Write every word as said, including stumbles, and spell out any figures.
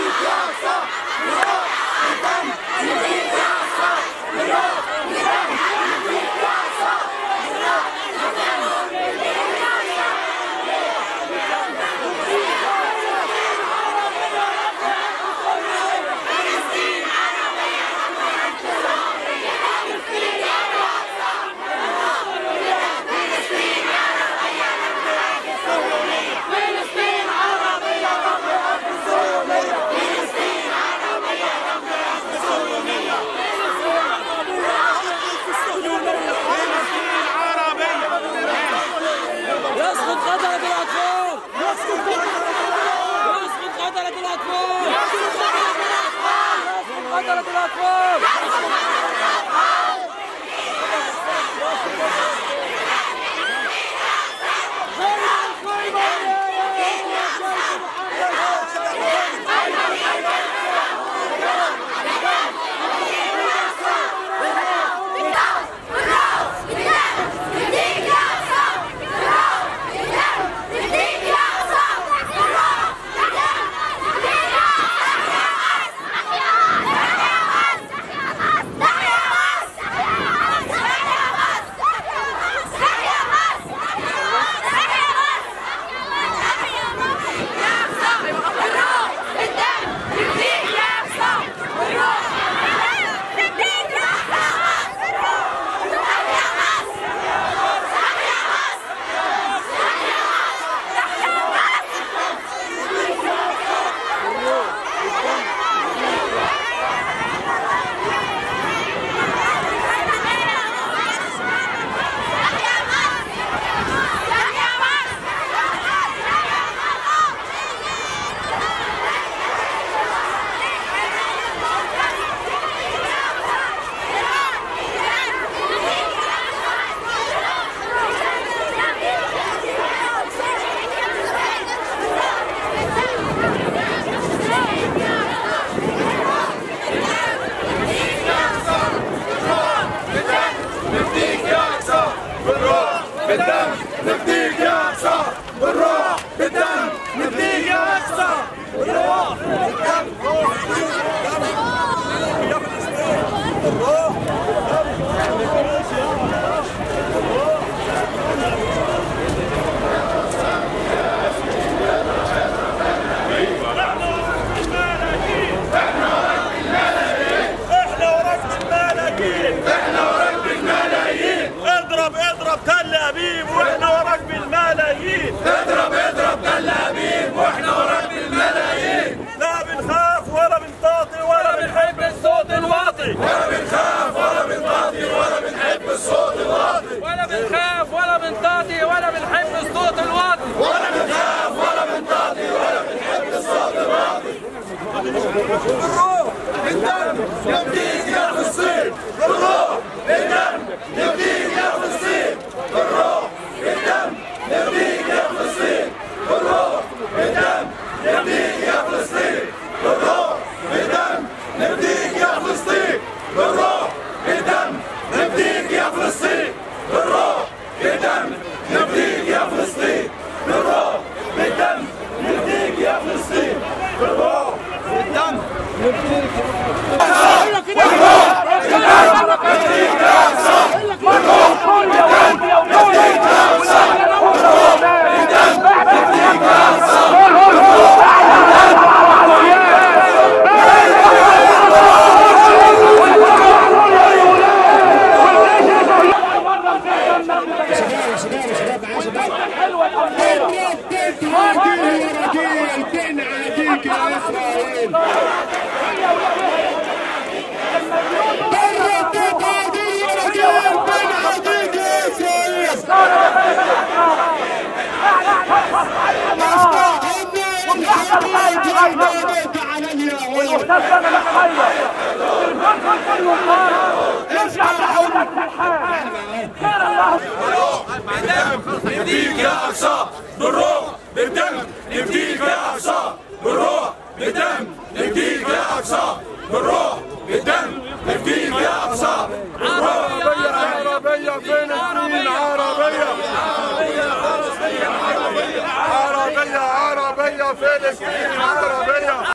بالروح بالدم نفديك يا فلسطين، بالروح بالدم نفديك يا فلسطين، بالروح بالدم نفديك يا فلسطين، بالروح بالدم نفديك يا فلسطين، بالروح بالدم نفديك يا فلسطين، بالروح بالدم نفديك يا فلسطين، بالروح بالدم نفديك يا فلسطين، بالروح بالدم نفديك يا فلسطين، بالروح بالدم نفديك نفديك يا أقصى بالروح بالدم نفديك يا أقصى بالروح بالدم نفديك يا أقصى بالروح بالدم نفديك يا أقصى. عربية عربية فلسطين عربية عربية عربية عربية فلسطين عربية